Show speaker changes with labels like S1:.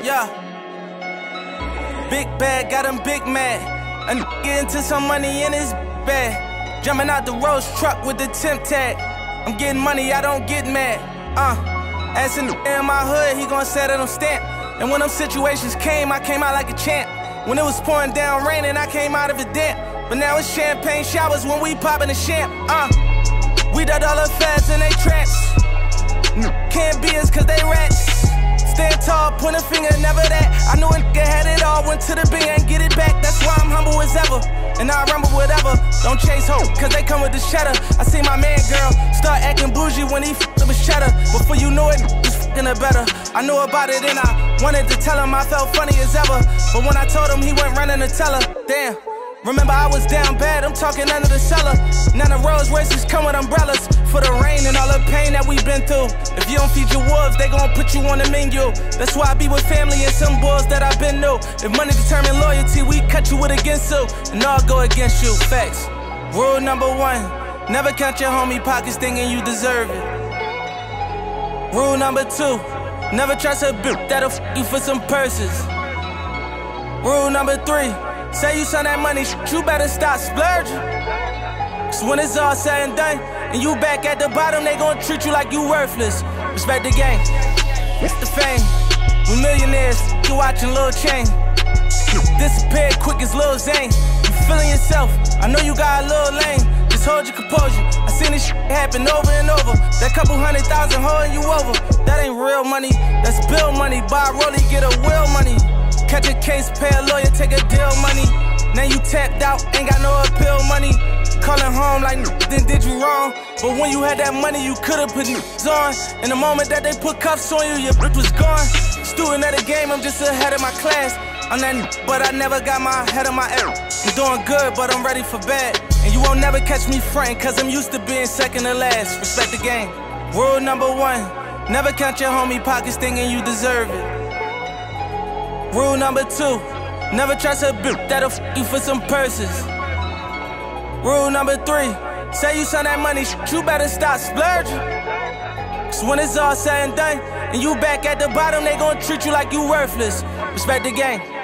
S1: Yeah. Big bag, got him big mad. And get into some money in his bag. Jumping out the Rolls truck with the temp tag. I'm getting money, I don't get mad. Asking in my hood, he gon' set it on stamp. And when them situations came, I came out like a champ. When it was pouring down raining, I came out of it damp. But now it's champagne showers when we poppin' the champ. We the dollar fads and they traps. Can't be us cause they rats. Stand tall, point a finger, never that. I knew a nigga had it all, went to the bank and get it back. That's why I'm humble as ever, and I rumble whatever. Don't chase hope, cause they come with the cheddar. I see my man girl start acting bougie when he f***ed with cheddar. Before you know it, he's f***ing her better. I knew about it and I wanted to tell him I felt funny as ever. But when I told him, he went running to tell her. Damn. Remember I was down bad, I'm talking under the cellar. None of Rolls Royces come with umbrellas for the rain and all the pain that we've been through. If you don't feed your wolves, they gon' put you on the menu. That's why I be with family and some boys that I've been new. If money determine loyalty, we cut you with against you, and I'll go against you. Facts. Rule number 1, never count your homie pockets thinking you deserve it. Rule number 2, never trust a bitch that'll f you for some purses. Rule number 3, say you send that money, you better stop splurging. Cause when it's all said and done, and you back at the bottom, they gon' treat you like you worthless. Respect the game, it's the fame. We millionaires, you watching Lil Chain. Disappeared quick as Lil Zane. You feeling yourself, I know you got a little lame. Just hold your composure, I seen this shit happen over and over. That couple 100,000 holding you over, that ain't real money, that's bill money. Buy a rollie, get a will money. Catch a case, pay a lawyer, take a deal money. Now you tapped out, ain't got no appeal money. Calling home like then did you wrong. But when you had that money, you could've put on. In the moment that they put cuffs on you, your bitch was gone. Student of the game, I'm just ahead of my class. I'm that but I never got my head on my air. I'm doing good, but I'm ready for bad. And you won't never catch me frontin', cause I'm used to being second to last. Respect the game. Rule number 1, never count your homie pockets thinking you deserve it. Rule number 2, never trust a bitch that'll f you for some purses. Rule number 3, say you send that money, you better stop splurging. Cause when it's all said and done, and you back at the bottom, they gon' treat you like you worthless. Respect the game.